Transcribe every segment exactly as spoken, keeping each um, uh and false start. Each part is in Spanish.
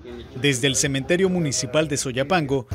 Desde el cementerio municipal de Soyapango,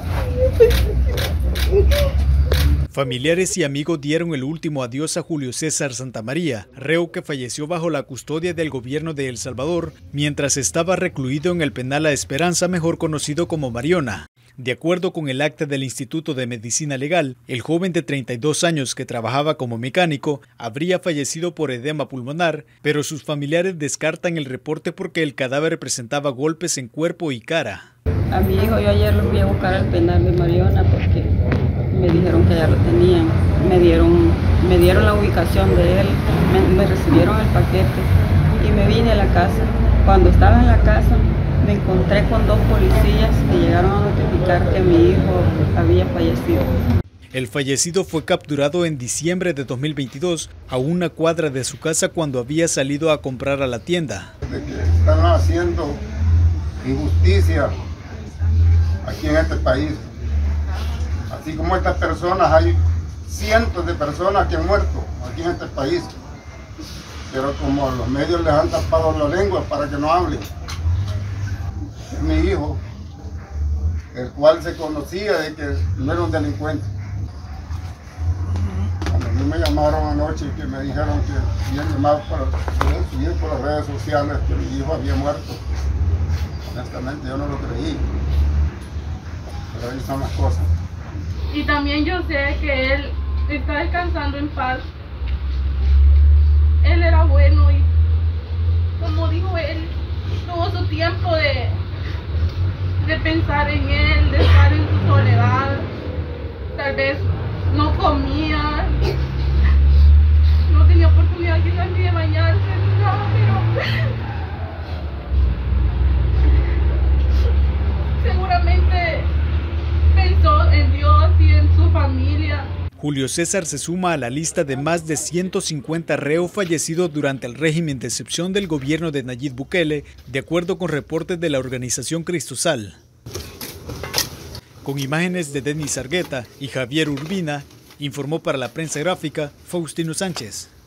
familiares y amigos dieron el último adiós a Julio César Santamaría, reo que falleció bajo la custodia del gobierno de El Salvador mientras estaba recluido en el penal La Esperanza, mejor conocido como Mariona. De acuerdo con el acta del Instituto de Medicina Legal, el joven de treinta y dos años que trabajaba como mecánico habría fallecido por edema pulmonar, pero sus familiares descartan el reporte porque el cadáver presentaba golpes en cuerpo y cara. A mi hijo yo ayer lo fui a buscar al penal de Mariona porque me dijeron que ya lo tenían. Me dieron, me dieron la ubicación de él, me, me recibieron el paquete y me vine a la casa. Cuando estaba en la casa me encontré con dos policías que llegaron a notificar que mi hijo había fallecido. El fallecido fue capturado en diciembre de dos mil veintidós a una cuadra de su casa cuando había salido a comprar a la tienda. De que están haciendo injusticia aquí en este país. Así como estas personas, hay cientos de personas que han muerto aquí en este país. Pero como los medios les han tapado la lengua para que no hablen. Es mi hijo, el cual se conocía de que no era un delincuente. Cuando a mí me llamaron anoche y que me dijeron que habían llamado para subir por las redes sociales que mi hijo había muerto, honestamente yo no lo creí. Pero ahí son las cosas. Y también yo sé que él está descansando en paz. Él era bueno y, como dijo él, tuvo su tiempo de, de pensar en él, de estar en su soledad. Tal vez no comía, no tenía oportunidad quizás ni de bañarse, ni nada, pero seguramente pensó en Dios y en su familia. Julio César se suma a la lista de más de ciento cincuenta reos fallecidos durante el régimen de excepción del gobierno de Nayib Bukele, de acuerdo con reportes de la organización Cristosal. Con imágenes de Denis Argueta y Javier Urbina, informó para la prensa gráfica Faustino Sánchez.